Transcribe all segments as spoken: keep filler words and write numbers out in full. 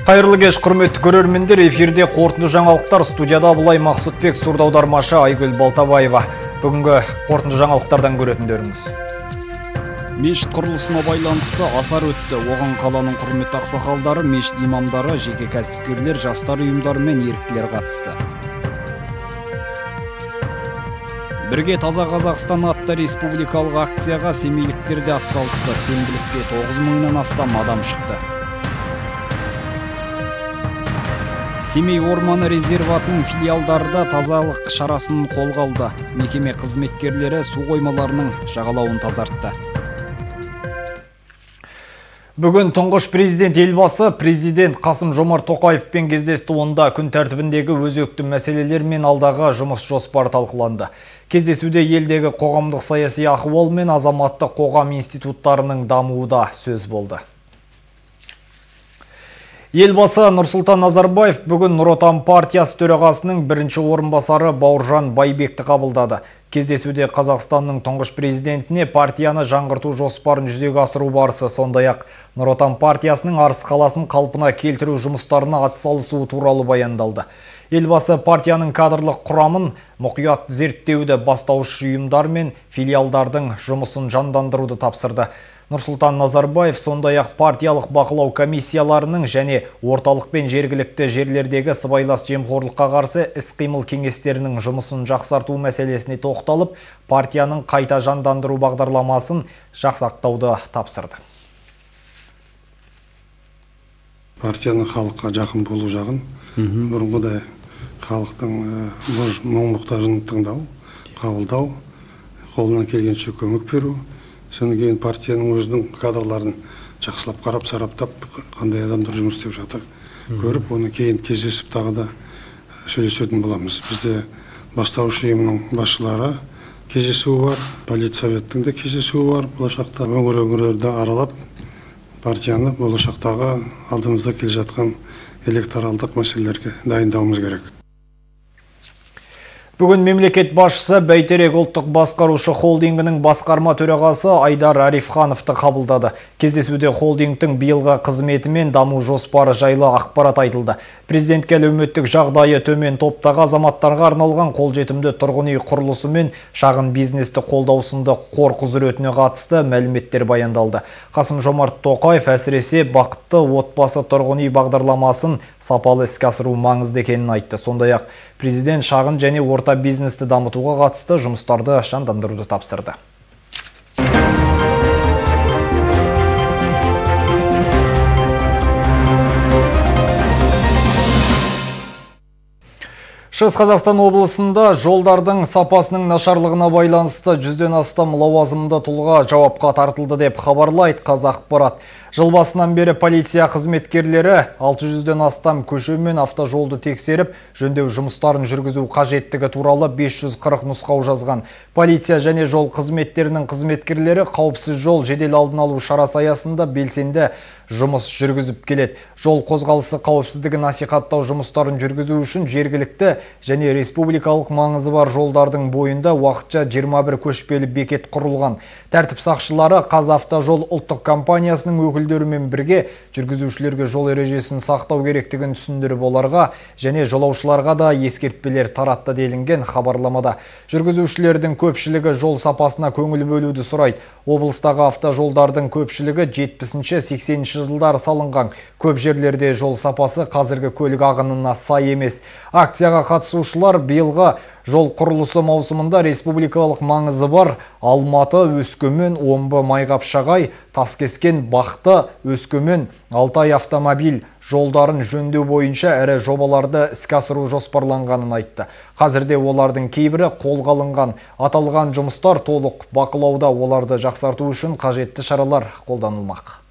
Қайырлы кеш, құрметті көрермендер, эфирде қорытынды жаңалықтар, студияда Абылай Мақсұтбек, сурдаудармашы Айгүл Балтабаева. Бүгінгі қорытынды жаңалықтардан көретіндеріңіз. Мешіт құрылысына байланысты асар өтті. Оған қаланың құрметті ақсақалдары, мешіт имамдары, жеке кәсіпкерлер, жастар ұйымдары мен еріктілер қатысты. Бірге таза Қазақстан атты республикалық акцияға семейліктер де атсалысты. Сенбілікке тоғыз мыңнан астам адам шықты. Семей орманы резерватының филиалдарда тазалық шарасын қолға алды. Мекеме қызметкерлері су қоймаларының жағалауын тазартты. Бүгін тұңғыш президент елбасы президент Қасым-Жомарт Тоқаевпен кездесті. Онда күн тәртібіндегі өзекті мәселелер мен алдағы жұмыс жоспары талқыланды. Кездесуде елдегі қоғамдық саяси ахуал мен азаматтық қоғам институттарының дамуы да сөз болды. Елбасы Нұрсұлтан Назарбаев бүгін Нұр Отан партиясы төрағасының бірінші орынбасары Бауыржан Байбекті қабылдады. Кездесуде Қазақстанның тұңғыш президентіне партияны жаңғырту жоспарын жүзеге асыру барысы, сондай-ақ Нұр Отан партиясының Арыс қаласын қалпына келтіру жұмыстарына атсалысуы туралы баяндалды. Елбасы партияның кадрлық құрамын мұқият зерттеуді, бастауыш ұйымдар мен филиалдардың жұмысын жандандыруды тапсырды. Нұрсұлтан Назарбаев сондай-ақ партиялық бақылау комиссияларының және орталық пен жергілікті жерлердегі сыбайлас жемқорлыққа қарсы іс-қимыл кеңестерінің жұмысын жақсарту мәселесіне тоқталып, партияның қайта жандандыру бағдарламасын жақсақтауды тапсырды. Партияның халыққа жақын болу жағын, бұрынғыдай халықтың мұң-мұқтажын тыңдау, қабылдау, қолынан келгенше көмек беру. Содан кейін партияның өзінің кадрларын жақсылап қарап, сараптап, қандай адамдар жұмыс істеп жатыр көріп, оны кейін кездесіп тағы да сөйлесетін боламыз. Бізде бастауыш ұйымның басшылары кездесуі бар, политсоветтің де кездесуі бар. Болашақта өңір-өңірлерді аралап, партияны болашақтағы алдымызда келе жатқан электоралдық мәселелерге дайындауымыз керек. Бүгін мемлекет басшысы Бәйтерек ұлттық басқарушы холдингінің басқарма төрағасы Айдар Арифхановты қабылдады. Кездесуде холдингтің биылғы қызметі мен даму жоспары жайлы ақпарат айтылды. Президентке әлеуметтік жағдайы төмен топтағы азаматтарға арналған қолжетімді тұрғын үй құрылысы мен шағын бизнесті қолдау сынды қор құзыретіне қатысты мәліметтер баяндалды. Қасым-Жомарт Тоқаев әсіресе бақытты отбасы тұрғын үй бағдарламасын сапалы іске асыру маңызды екенін айтты. Сондай-ақ президент шағын және орта бизнесті дамытуға қатысты жұмыстарды жандандыруды тапсырды. Шығыс Қазақстан облысында жолдардың сапасының нашарлығына байланысты жүзден астам лауазымды тұлға жауапқа тартылды деп хабарлайды Қазақпарат. Жыл басынан бері полиция қызметкерлері алты жүзден астам көше мен автожолды тексеріп, жөндеу жұмыстарын жүргізу қажеттігі туралы бес жүз қырық нұсқау жазған. Полиция және жол қызметтерінің қызметкерлері қауіпсіз жол жедел алдын алу шарасы аясында белсенді жұмыс жүргізіп келеді. Жол қозғалысы қауіпсіздігін насихаттау жұмыстарын жүргізу үшін жергілікті және республикалық маңызы бар жолдардың бойында уақытша жиырма бір көшпелі бекет құрылған. Тәртіп сақшылары Қазавтожол ұлттық компаниясының өкілдерімен бірге жүргізушілерге жол ережесін сақтау керектігін түсіндіріп оларға және жолаушыларға да ескертпелер таратты делінген хабарламада. Жүргізушілердің көпшілігі жол сапасына көңіл бөлуді сұрайды. Облыстағы автожолдардың көпшілігі жетпісінші сексенінші жылдар салынған. Көп жерлерде жол сапасы қазіргі көлік ағынына сай емес. Акцияға қатысушылар биылғы жол құрылысы маусымында республикалық маңызы бар Алматы, Өскемен, Омбы, Майқапшағай, Таскескен, Бақты, Өскемен, Алтай автомобиль жолдарын жөндеу бойынша әрі жобаларды іске асыру жоспарланғанын айтты. Қазірде олардың кейбірі қолға алынған. Аталған жұмыстар толық бақылауда, оларды жақсарту үшін қажетті шаралар қолданылмақ.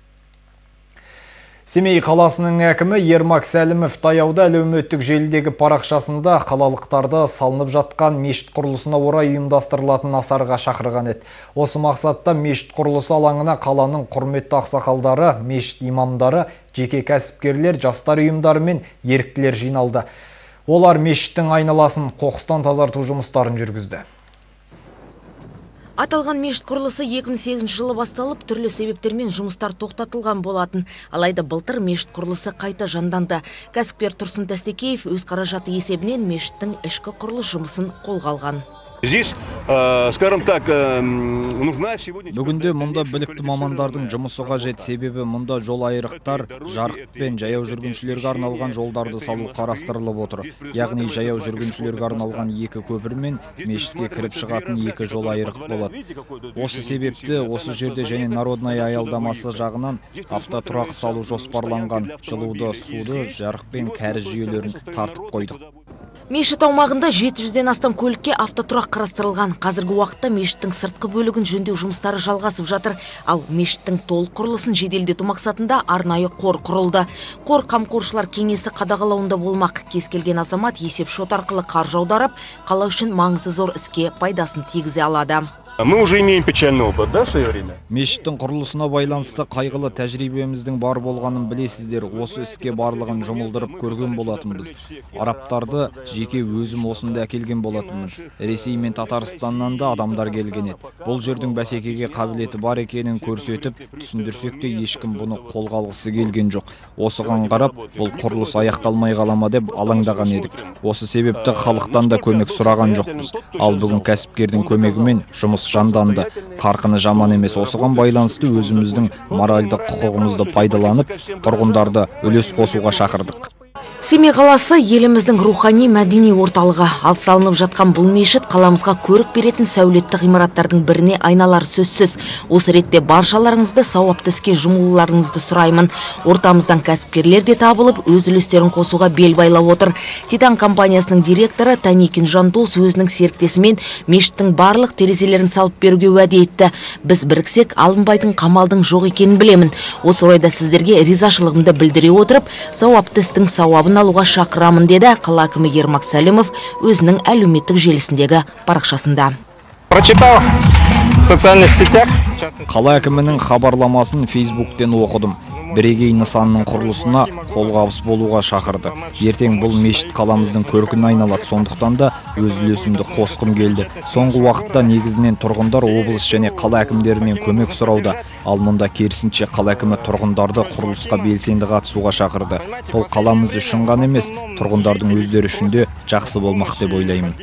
Семей қаласының әкімі Ермак Сәлімов таяуда әлеуметтік желідегі парақшасында қалалықтарды салынып жатқан мешіт құрылысына орай ұйымдастырылатын асарға шақырған еді. Осы мақсатта мешіт құрылысы алаңына қаланың құрметті ақсақалдары, мешіт имамдары, жеке кәсіпкерлер, жастар ұйымдары мен еріктілер жиналды. Олар мешіттің айналасын қоқыстан тазарту жұмыстарын жүргізді. Аталған мешіт құрылысы екі мың сегізінші жылы басталып, түрлі себептермен жұмыстар тоқтатылған болатын. Алайда былтыр мешіт құрылысы қайта жанданды. Кәсіпкер Тұрсын Тәстекеев өз қаражаты есебінен мешіттің ішкі құрылыс жұмысын қолға алған. Здесь, скажем так, нужна сегодня... Бүгінде мұнда білікті мамандардың жұмысы қажет, себебі мұнда жол айрықтар, жарық пен жаяу жүргіншілерге арналған жолдарды салу қарастырылып отыр. Яғни жаяу жүргіншілерге арналған екі көпір мен мешітке кіріп шығатын екі жол айрық болады. Осы себепті осы жерде және Народная аялдамасы жағынан автотұрақ салу жоспарланған. Жылуды, суды, жарық пен кәріз жүйелерін тартып қойдық. Мешіт аумағында жеті жүзден астам көлікке автотұрақ қарастырылған. Қазіргі уақытта мешіттің сыртқы бөлігін жөндеу жұмыстары жалғасып жатыр. Ал мешіттің толық құрылысын жеделдету мақсатында арнайы қор құрылды. Қор қамқоршылар кеңесі қадағалауында болмақ. Кез келген азамат есеп шот арқылы қаржы аударып, қала үшін маңызы зор іске пайдасын тигізе алады. Мы уже имеем печальный опыт, да, в свое время? Мешіттің құрылысына байланысты қайғылы тәжірибеміздің бар болғанын білесіздер. Осы іске барлығын жұмылдырып көрген болатынбыз. Араптарды жеке өзім осында әкелген болатынмын. Ресей мен Татарстаннан да адамдар келген еді. Бұл жердің бәсекеге қабілеті бар екенін көрсетіп, түсіндірсек те ешкім бұны қолға алғысы келген жоқ. Осыған қарап, бұл құрылыс аяқталмай қала ма деп алаңдаған едік. Осы себепті халықтан да көмек сұраған жоқпыз. Ал бүгін кәсіпкердің көмегімен жұмыс жанданды. Қарқыны жаман емес. Осыған байланысты өзіміздің моральдық құқығымызды пайдаланып, тұрғындарды үлес қосуға шақырдық. Семей қаласы еліміздің рухани мәдени орталығы. Ал салынып жатқан бұл мешіт қаламызға көрік беретін сәулетті ғимараттардың біріне айналар сөзсіз. Осы ретте баршаларыңызды сауапты іске жұмылуларыңызды сұраймын. Ортамыздан кәсіпкерлер де табылып, өз үлестерін қосуға бел байлап отыр. Титан компаниясының директоры Таникин Жандос өзінің серіктесімен мешіттің барлық терезелерін салып беруге уәде етті. Біз біріксек, алынбайтын қамалдың жоқ екенін білемін. Осы орайда сіздерге ризашылығымды білдіре отырып, сауапты істің сауабын алуға шақырамын, деді қала әкімі Ермак Сәлімов өзінің әлеуметтік желісіндегі парақшасында. Прочитал в социальных сетях. Қала әкімінің хабарламасын Фейсбуктен оқыдым. Бірегей нысанның құрылысына қолғабыс болуға шақырды. Ертең бұл мешіт қаламыздың көркін айналады, сондықтан да өз үлесімді қосқым келді. Соңғы уақытта негізінен тұрғындар облыс және қала әкімдерінен көмек сұрауда. Ал мұнда керісінше қала әкімі тұрғындарды құрылысқа белсенді қатысуға шақырды. Бұл қаламыз үшін ғана емес, тұрғындардың өздері үшін де жақсы болмақ деп ойлаймын.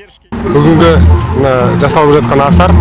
Бүгінгі жасалып жатқан асар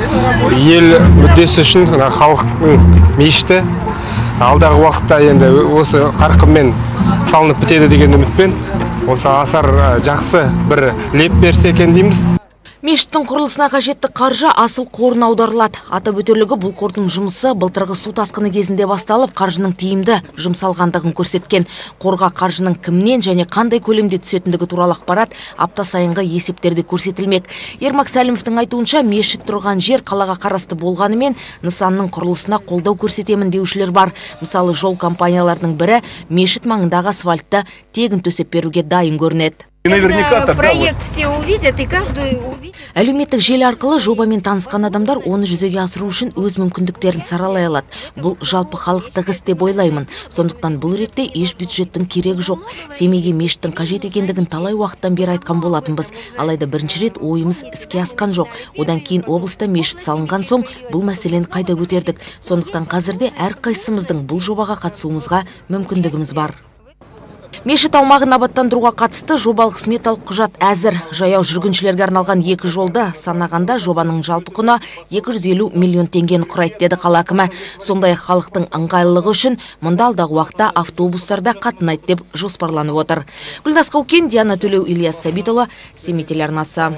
ел мүддесі үшін халықтың мешіті алдағы уақытта енді осы қарқынмен салынып бітеді деген үмітпен осы асар жақсы бір леп берсе екен дейміз. Мешіттің құрылысына қажетті қаржы асыл қорына аударылады. Атап өтерлігі, бұл қордың жұмысы былтырғы су тасқыны кезінде басталып, қаржының тиімді жұмсалғандығын көрсеткен. Қорға қаржының кімнен және қандай көлемде түсетіндігі туралы ақпарат апта сайынғы есептерде көрсетілмек. Ермак Сәлімовтың айтуынша, мешіт тұрған жер қалаға қарасты болғанымен, нысанның құрылысына қолдау көрсетемін деушілер бар. Мысалы, жол компанияларының бірі мешіт маңындағы асфальтты тегін төсеп беруге дайын көрінеді. Проект все увидят и каждый увидит. Әлеуметтік желі арқылы жобамен танысқан адамдар оны жүзеге асыру үшін өз мүмкіндіктерін саралай алады. Бұл жалпы халықтық іс деп ойлаймын. Сондықтан бұл ретте еш бюджеттің керегі жоқ. Семейге мешіттің қажет екендігін талай уақыттан бері айтқан болатынбыз. Алайда бірінші рет ойымыз іске асқан жоқ. Одан кейін облыста мешіт салынған соң бұл мәселені қайта көтердік. Сондықтан қазірде әрқайсымыздың бұл жобаға қатысуымызға мүмкіндігіміз бар. Мешіт аумағын абаттандыруға қатысты жобалық сметалық құжат әзір. Жаяу жүргіншілерге арналған екі жолды санағанда жобаның жалпы құны екі жүз елу миллион теңгені құрайды, деді қала әкімі. Сондай-ақ халықтың ыңғайлылығы үшін мұнда алдағы уақытта автобустарда қатынайды деп жоспарланып отыр. Гүлдас Қаукен, Диана Төлеу, Ильяс Сәбитұлы, Семей телеарнасы.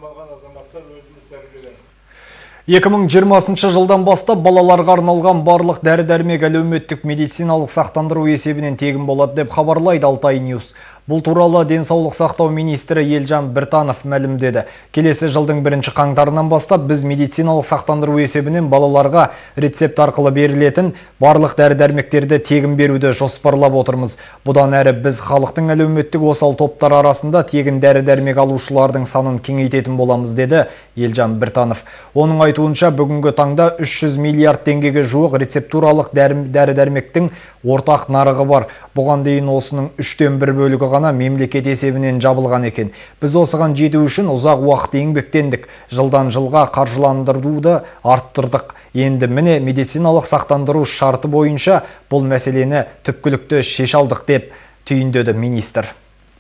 екі мың жиырмасыншы жылдан бастап балаларға арналған барлық дәрі-дәрмек әлеуметтік медициналық сақтандыру есебінен тегін болады деп хабарлайды Алтай Ньюс. Бұл туралы денсаулық сақтау министрі Елжан Біртанов мәлімдеді. Келесі жылдың бірінші қаңтарынан бастап біз медициналық сақтандыру есебінен балаларға рецепт арқылы берілетін барлық дәрі-дәрмектерді тегін беруді жоспарлап отырмыз. Бұдан әрі біз халықтың әлеуметтік осал топтар арасында тегін дәрі-дәрмек алушылардың санын кеңейтетін боламыз, деді Елжан Біртанов. Оның айтуынша айтуынша бүгінгі таңда үш жүз миллиард теңгеге жуық рецептуралық дәрі-дәрмектің ортақ нарығы бар. Бұған дейін осының үштен бір бөлігі ғана мемлекет есебінен жабылған екен. Біз осыған жету үшін ұзақ уақыт еңбектендік. Жылдан жылға қаржыландыруды арттырдық. Енді міне медициналық сақтандыру шарты бойынша бұл мәселені түпкілікті шеше алдық деп түйіндеді министр.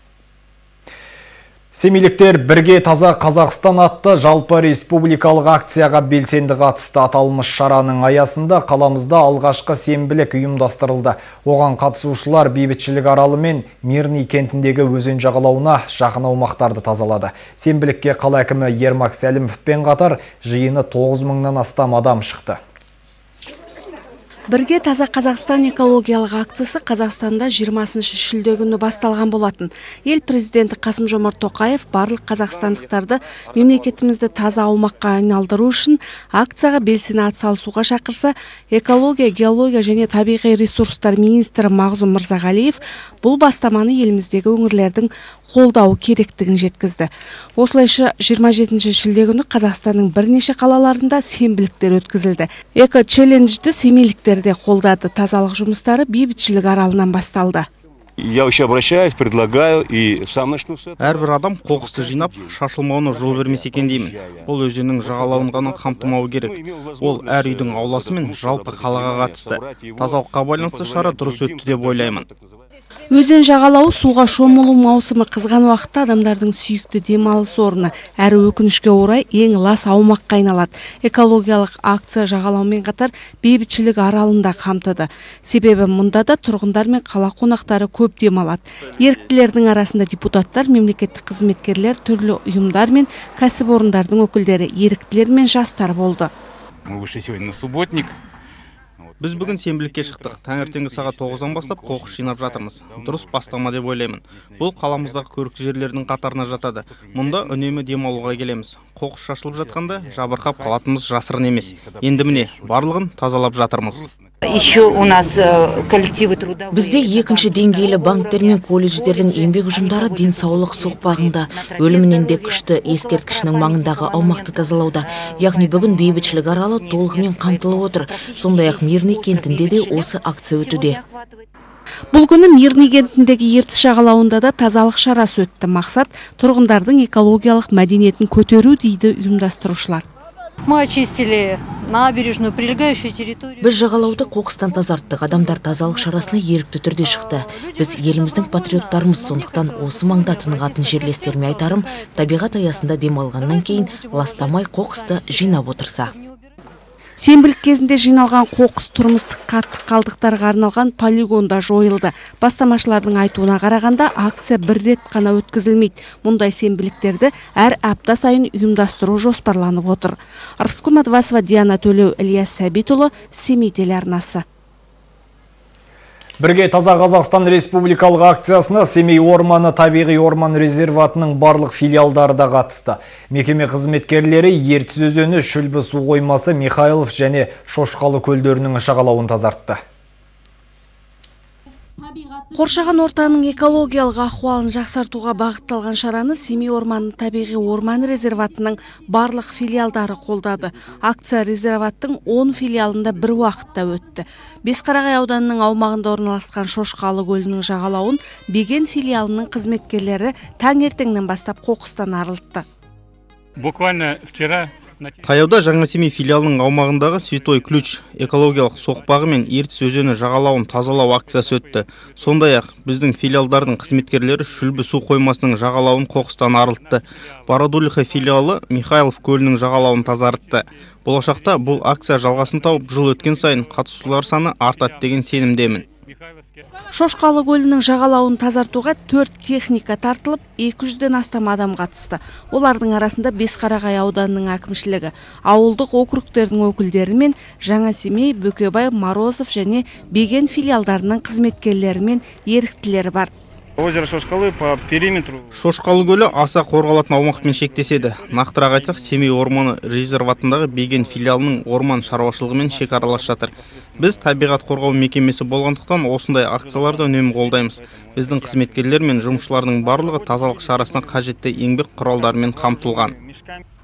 Семейліктер бірге таза Қазақстан атты жалпы республикалық акцияға белсенді қатысты. Аталмыш шараның аясында қаламызда алғашқы сенбілік ұйымдастырылды. Оған қатысушылар бейбітшілік аралы мен Мирный кентіндегі өзен жағалауына жақын аумақтарды тазалады. Сенбілікке қала әкімі Ермак Сәлімовпен қатар жиыны тоғыз мыңнан астам адам шықты. Бірге таза Қазақстан экологиялық акциясы Қазақстанда жиырмасыншы шілде күні басталған болатын. Ел президенті Қасым-Жомарт Тоқаев барлық қазақстандықтарды мемлекетімізді таза аумаққа айналдыру үшін акцияға белсене атсалысуға шақырса, экология, геология және табиғи ресурстар министрі Мағзұм Мырзағалиев бұл бастаманы еліміздегі өңірлердің қолдауы керектігін жеткізді. Осылайша жиырма жетінші шілде күні Қазақстанның бірнеше қалаларында сенбіліктер өткізілді. Эко-челленджді семейліктер де қолдады. Тазалық жұмыстары бейбітшілік аралынан басталды. Я вообще обращаюсь, предлагаю и сам начну с этого. Әрбір адам қоқысты жинап, шашылмауына жол бермес екен деймін. Бұл өзеннің жағалауын ғана қамтымауы керек. Ол әр үйдің ауласы мен жалпы қалаға қатысты. Тазалыққа байланысты шара дұрыс өтті деп ойлаймын. Өзен жағалауы суға шомылу маусымы қызған уақытта адамдардың сүйікті демалыс орны, әрі өкінішке орай ең лас аумаққа айналады. Экологиялық акция жағалаумен қатар бейбітшілік аралында қамтыды. Себебі мұнда да тұрғындар мен қала қонақтары көп демалады. Еріктілердің арасында депутаттар, мемлекеттік қызметкерлер, түрлі ұйымдар мен кәсіпорындардың өкілдері, еріктілер мен жастар болды. Мы вышли сегодня на субботник. Біз бүгін сенбілікке шықтық. Таңертеңгі сағат тоғыздан бастап қоқыс жинап жатырмыз. Дұрыс бастама деп ойлаймын. Бұл қаламыздағы көрікті жерлердің қатарына жатады. Мұнда үнемі демалуға келеміз. Қоқыс шашылып жатқанда жабырқап қалатынымыз жасырын емес. Енді міне барлығын тазалап жатырмыз. Еще у нас коллективы труда. Бізде екінші деңгейлі банктер мен колледждердің еңбек ұжымдары денсаулық соқпағында, өлімінен де күшті ескерткішінің маңындағы аумақты тазалауда. Яғни бүгін бейбітшілік аралы толығымен қамтылып отыр. Сондай-ақ Мирный кентінде де осы акция өтуде. Бұл күні Мирный кентіндегі Ертіс жағалауында да тазалық шарасы өтті. Мақсат тұрғындардың экологиялық мәдениетін көтеру дейді ұйымдастырушылар. Мы очистили набережную, прилегающую территорию. Біз жағалауды қоқыстан тазарттық. Адамдар тазалық шарасына ерікті түрде шықты. Біз еліміздің патриоттарымыз, сондықтан осы маңда тынығатын жерлестеріме айтарым, табиғат аясында демалғаннан кейін ластамай қоқысты жинап отырса. Сенбілік кезінде жиналған қоқыс тұрмыстық қатты қалдықтарға арналған полигонда жойылды. Бастамашылардың айтуына қарағанда акция бір рет қана өткізілмейді. Мұндай сенбіліктерді әр апта сайын ұйымдастыру жоспарланып отыр. Арыскүл Мадвасова, Диана Төлеу, Ильяс Сәбитұлы, Семей телеарнасы. Бірге таза Қазақстан республикалық акциясына Семей орманы табиғи орман резерватының барлық филиалдары да қатысты. Мекеме қызметкерлері Ертіс өзені, Шүлбі су қоймасы, Михайлов және Шошқалы көлдерінің жағалауын тазартты. Қоршаған ортаның экологиялық ахуалын жақсартуға бағытталған шараны Семей орманы табиғи орман резерватының барлық филиалдары қолдады. Акция резерваттың он филиалында бір уақытта өтті. Бесқарағай ауданының аумағында орналасқан Шошқалы көлінің жағалауын Беген филиалының қызметкерлері таңертеңнен бастап қоқыстан арылтты. Буквально вчера Таяуда Жаңа Семей филиалының аумағындағы Святой Ключ экологиялық соқпағы мен Ертіс өзені жағалауын тазалау акциясы өтті. Сондай-ақ біздің филиалдардың қызметкерлері Шүлбі су қоймасының жағалауын қоқыстан арылтты. Бородулиха филиалы Михайлов көлінің жағалауын тазартты. Болашақта бұл акция жалғасын тауып, жыл өткен сайын қатысушылар саны артады деген сенімдемін. Шошқалы көлінің жағалауын тазартуға төрт техника тартылып, екі жүзден астам адам қатысты. Олардың арасында Бесқарағай ауданының әкімшілігі, ауылдық округтердің өкілдері мен Жаңа Семей, Бөкебай, Морозов және Беген филиалдарының қызметкерлері мен еріктілері бар. Озеро Шошқалы по периметру. Шошқалы көлі аса қорғалатын аумақпен шектеседі. Нақтырақ айтсақ, Семей орманы резерватындағы Беген филиалының орман шаруашылығымен шекаралас жатыр. Біз табиғат қорғау мекемесі болғандықтан осындай акцияларды үнемі қолдаймыз. Біздің қызметкерлер мен жұмысшылардың барлығы тазалық шарасына қажетті еңбек құралдарымен қамтылған.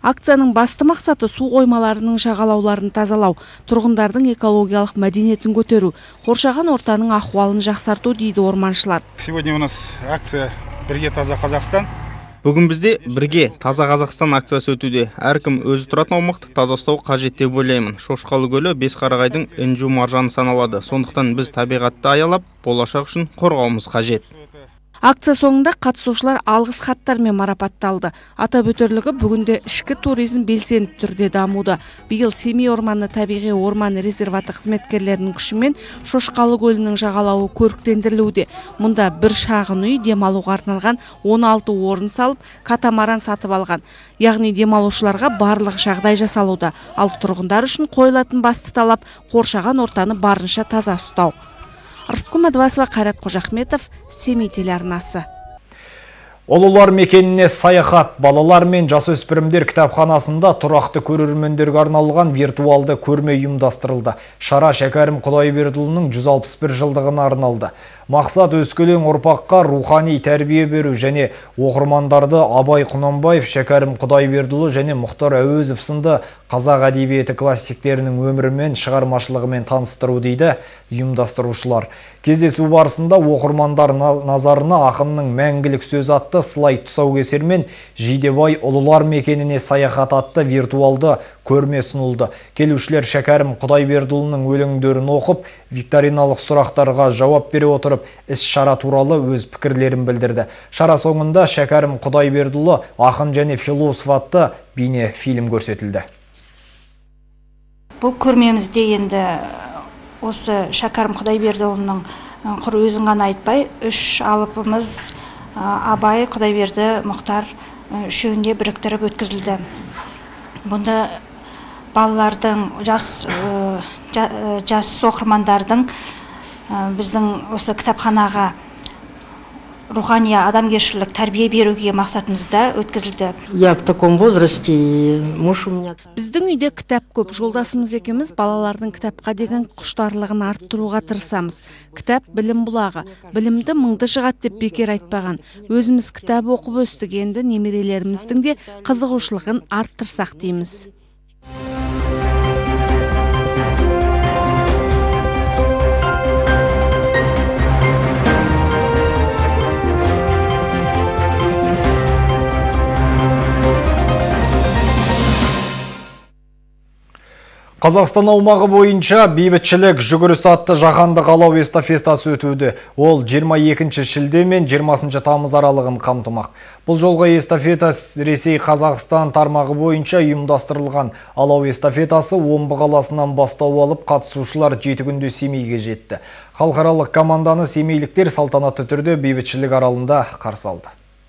Акцияның басты мақсаты су қоймаларының жағалауларын тазалау, тұрғындардың экологиялық мәдениетін көтеру, қоршаған ортаның ахуалын жақсарту дейді орманшылар. Сегодня у нас акция «Бірге таза Қазақстан». Бүгін бізде бірге таза Қазақстан акциясы өтуде. Әркім өзі тұратын аумақты таза ұстау қажет деп ойлаймын. Шошқалы көлі Бесқарағайдың інжу маржаны саналады. Сондықтан біз табиғатты аялап, болашақ үшін қорғауымыз қажет. Акция соңында қатысушылар алғыс хаттармен марапатталды. Атап өтерлігі бүгінде ішкі туризм белсенді түрде дамуда. Биыл Семей орманы табиғи орман резерваты қызметкерлерінің күшімен Шошқалы көлінің жағалауы көріктендірілуде. Мұнда бір шағын үй демалуға арналған он алты орын салып, катамаран сатып алған. Яғни демалушыларға барлық жағдай жасалуда. Ал тұрғындар үшін қойылатын басты талап қоршаған ортаны барынша таза ұстау. Арыскүл Мадвасова, Қайрат Қожахметов, Семей телеарнасы. Олылар мекеніне саяхат, балалар мен жасөспірімдер кітапханасында тұрақты көрермендерге арналған виртуалды көрме ұйымдастырылды. Шара Шәкәрім Құдайбердіұлының жүз алпыс бір жылдығына арналды. Мақсат өскелең ұрпаққа рухани тәрбие беру және оқырмандарды Абай Құнанбаев, Шәкәрім Құдайбердіұлы және Мұхтар Әуезов сынды қазақ әдебиеті классиктерінің өмірімен, шығармашылығымен таныстыру дейді ұйымдастырушылар. Кездесу барысында оқырмандар назарына ақынның мәңгілік сөз атты слайд тұсаукесер мен Жидебай ұлылар мекеніне саяхат атты виртуалды көрме ұсынылды. Келушілер Шәкәрім Құдайбердіұлының өлеңдерін оқып, викториналық сұрақтарға жауап бере отырып, іс-шара туралы өз пікірлерін білдірді. Шара соңында Шәкәрім Құдайбердіұлы ақын және философ атты бейне фильм көрсетілді. Бұл көрмемізде енді осы Шәкәрім Құдайбердіұлының құр өзін ғана айтпай, үш алыпымыз Абай, Құдайберді, Мұхтар үшеуінде біріктіріп өткізілді. Бұнда балалардың, жас, жас оқырмандардың біздің осы кітапханаға рухани адамгершілік тәрбие беруге мақсатымызда өткізілді. Я в таком возрасте, муж у меня. Біздің үйде кітап көп. Жолдасымыз екеуміз балалардың кітапқа деген құштарлығын арттыруға тырысамыз. Кітап білім бұлағы. Білімді мыңды шығады деп бекер айтпаған. Өзіміз кітап оқып өстік, енді немерелеріміздің де қызығушылығын арттырсақ дейміз. Қазақстан аумағы бойынша бейбітшілік жүгіріс атты жаһандық алау эстафетасы өтуде. Ол жиырма екінші шілде мен жиырмасыншы тамыз аралығын қамтымақ. Бұл жолға эстафета Ресей Қазақстан тармағы бойынша ұйымдастырылған. Алау эстафетасы Омбы қаласынан бастау алып, қатысушылар жеті күнде Семейге жетті. Халықаралық команданы семейліктер салтанатты түрде бейбітшілік аралында қарсы алды.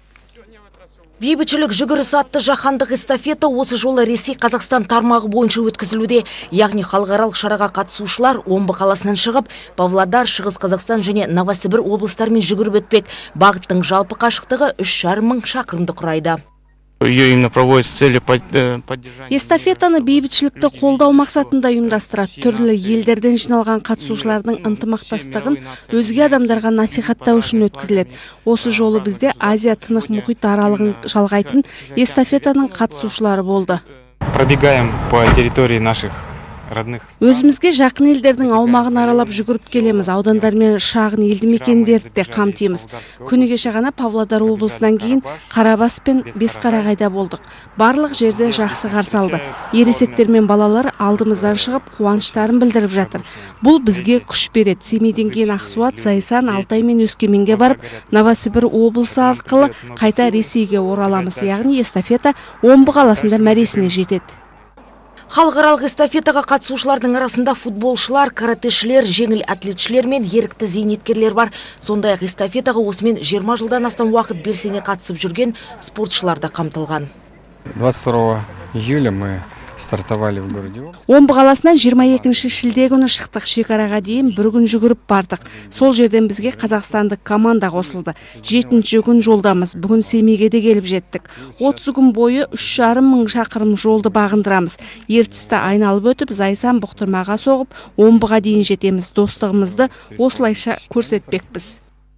Бейбітшілік жүгіріс атты жаһандық эстафета осы жолы Ресей Қазақстан тармағы бойынша өткізілуде. Яғни халықаралық шараға қатысушылар Омбы қаласынан шығып, Павлодар, Шығыс Қазақстан және Новосібір облыстарымен жүгіріп өтпек. Бағыттың жалпы қашықтығы үш жарым мың шақырымды құрайды. Ее именно проводят с целью поддержания. Эстафетаны бейбітшілікті қолдау мақсатында ұйымдастырады. Түрлі елдерден жиналған қатысушылардың ынтымақтастығын өзге адамдарға насихаттау үшін өткізіледі. Осы жолы бізде Азия тынық мұхит аралығын жалғайтын эстафетаның қатысушылары болды. Пробегаем по территории наших родных. Өзімізге жақын елдердің аумағын аралап жүгіріп келеміз. Аудандар мен шағын елді мекендерді де қамтимыз. Күні кеше ғана Павлодар облысынан кейін Қарабас пен Бесқарағайда болдық. Барлық жерде жақсы қарсы алды. Ересектер мен балалар алдымыздан шығып қуаныштарын білдіріп жатыр. Бұл бізге күш береді. Семейден кейін Ақсуат, Зайсан, Алтай мен Өскеменге барып, Новосібір облысы арқылы қайта Ресейге ораламыз. Яғни эстафета Омбы қаласында мәресіне жетеді. Халықаралық эстафетаға қатысушылардың арасында футболшылар, каратэшілер, жеңіл атлетшілер мен ерікті зейнеткерлер бар. Сондай-ақ эстафетаға осымен жиырма жылдан астам уақыт белсене қатысып жүрген спортшылар да қамтылған. двадцать второго июля мы стартовали в городе Омск. Омбы қаласынан жиырма екінші шілде күні шықтық. Шекараға дейін бір күн жүгіріп бардық. Сол жерден бізге қазақстандық команда қосылды. Жетінші күн жолдамыз. Бүгін Семейге де келіп жеттік. отыз күн бойы үш жарым мың шақырым жолды бағындырамыз. Ертісті айналып өтіп, Зайсан бұқтырмаға соғып, Омбыға дейін жетеміз. Достығымызды осылайша көрсетпекпіз.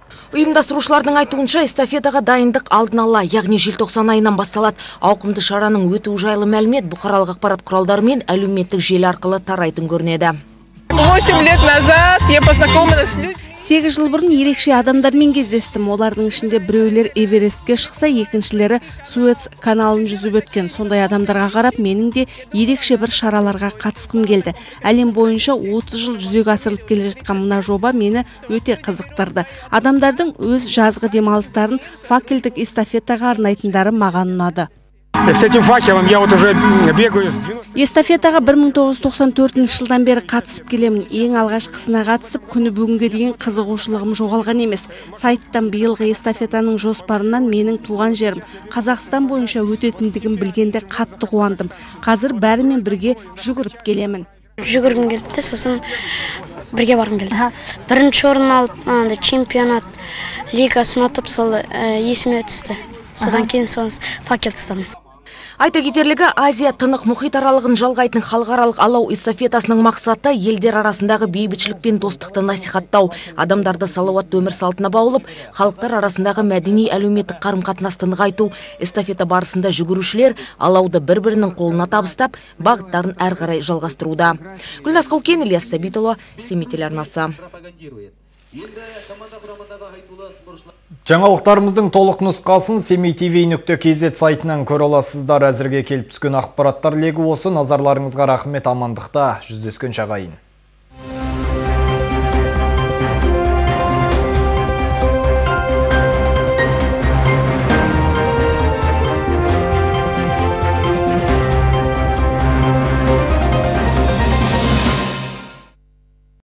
Ұйымдастырушылардың айтуынша эстафетаға дайындық алдын ала, яғни желтоқсан айынан басталады. Ауқымды шараның өтуі жайлы мәлімет бұқаралық ақпарат құралдары мен әлеуметтік желі арқылы тарайтын көрінеді. восемь лет назад я познакомилась с людьми. сегіз жыл бұрын ерекше адамдармен кездестім. Олардың ішінде біреулер Эверестке шықса, екіншілері Суэц каналын жүзіп өткен. Сондай адамдарға қарап, менің де ерекше бір шараларға қатысқым келді. Әлем бойынша отыз жыл жүзеге асырылып келе жатқан мына жоба мені өте қызықтырды. Адамдардың өз жазғы демалыстарын факелдік эстафетаға арнайтындары маған ұнады. С этим факелом я вот уже бегаю с Эстафетаға бір мың тоғыз жүз тоқсан төртінші жылдан бері қатысып келемін. Ең алғашқысына қатысып, күні бүгінге дейін қызығушылығым жоғалған емес. Сайттан биылғы эстафетаның жоспарынан менің туған жерім Қазақстан бойынша өтетіндігін білгенде қатты қуандым. Қазір бәрімен бірге жүгіріп келемін. Жүгіргім келді, сосын бірге барғым келді. Бірінші орын алып, чемпионат лигасын ұтып, сол есіме түсті. Содан кейін соңыз факел тастадым. Айта кетерлігі, Азия тынық мұхит аралығын жалғайтын халықаралық алау эстафетасының мақсаты елдер арасындағы бейбітшілік пен достықты насихаттау, адамдарды салауатты өмір салтына баулып, халықтар арасындағы мәдени әлеуметтік қарым-қатынасты нығайту. Эстафета барысында жүгірушілер алауды бір-бірінің қолына табыстап, бағыттарын әрі қарай жалғастыруда. Гүлназ Қаукен, Ильяс Сабитұлы, Семей телеарнасы. Жаңалықтарымыздың толық нұсқасын семей тв нүкте кз сайтынан көре аласыздар. Әзірге келіп түскен ақпараттар легі осы. Назарларыңызға рахмет, амандықта жүздескенше ағайын.